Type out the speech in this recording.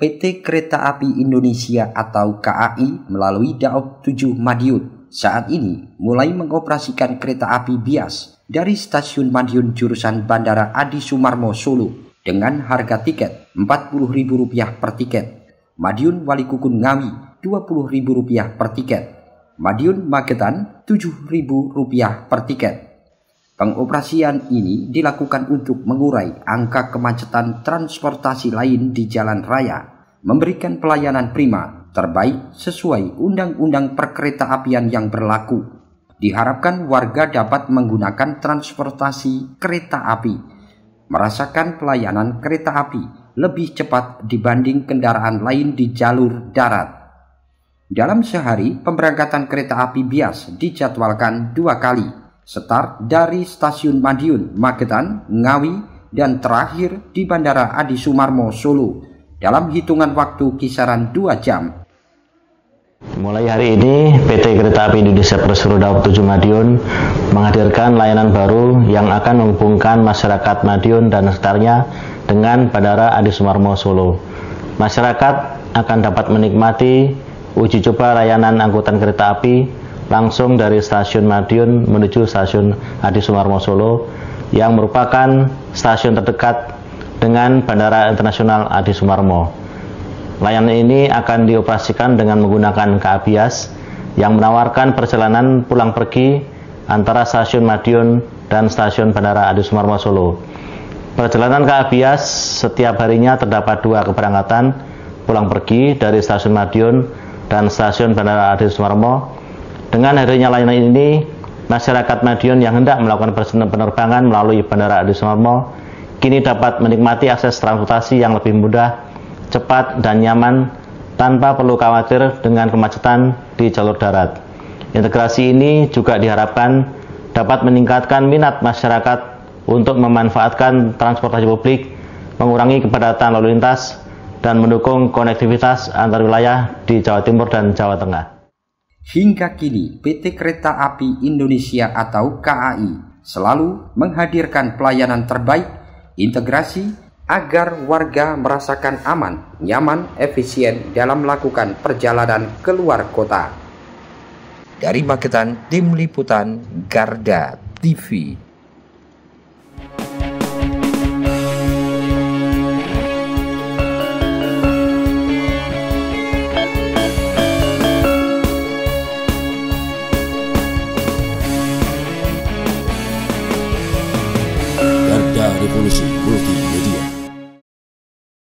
PT Kereta Api Indonesia atau KAI melalui Daob 7 Madiun saat ini mulai mengoperasikan kereta api bias dari stasiun Madiun jurusan Bandara Adi Sumarmo Solo dengan harga tiket Rp40.000 per tiket, Madiun Walikukun Ngawi Rp20.000 per tiket, Madiun Magetan Rp7.000 per tiket. Pengoperasian ini dilakukan untuk mengurai angka kemacetan transportasi lain di jalan raya, memberikan pelayanan prima terbaik sesuai Undang-Undang Perkeretaapian yang berlaku. Diharapkan warga dapat menggunakan transportasi kereta api, merasakan pelayanan kereta api lebih cepat dibanding kendaraan lain di jalur darat. Dalam sehari, pemberangkatan kereta api bias dijadwalkan 2 kali, start dari stasiun Madiun, Magetan, Ngawi, dan terakhir di Bandara Adi Sumarmo Solo dalam hitungan waktu kisaran 2 jam. Mulai hari ini, PT Kereta Api Indonesia Persero Daob 7 Madiun menghadirkan layanan baru yang akan menghubungkan masyarakat Madiun dan sekitarnya dengan Bandara Adi Sumarmo Solo. Masyarakat akan dapat menikmati uji coba layanan angkutan kereta api langsung dari stasiun Madiun menuju stasiun Adi Sumarmo Solo yang merupakan stasiun terdekat dengan Bandara Internasional Adi Sumarmo. Layanan ini akan dioperasikan dengan menggunakan KA Bias yang menawarkan perjalanan pulang pergi antara stasiun Madiun dan stasiun Bandara Adi Sumarmo Solo. Perjalanan KA Bias setiap harinya terdapat 2 keberangkatan pulang pergi dari stasiun Madiun dan stasiun Bandara Adi Sumarmo. Dengan hadirnya layanan ini, masyarakat Madiun yang hendak melakukan penerbangan melalui Bandara Adi Sumarmo kini dapat menikmati akses transportasi yang lebih mudah, cepat, dan nyaman tanpa perlu khawatir dengan kemacetan di jalur darat. Integrasi ini juga diharapkan dapat meningkatkan minat masyarakat untuk memanfaatkan transportasi publik, mengurangi kepadatan lalu lintas, dan mendukung konektivitas antar wilayah di Jawa Timur dan Jawa Tengah. Hingga kini, PT Kereta Api Indonesia atau KAI selalu menghadirkan pelayanan terbaik, integrasi, agar warga merasakan aman, nyaman, efisien dalam melakukan perjalanan keluar kota. Dari Magetan, Tim Liputan Garda TV. Garda Revolusi Multimedia.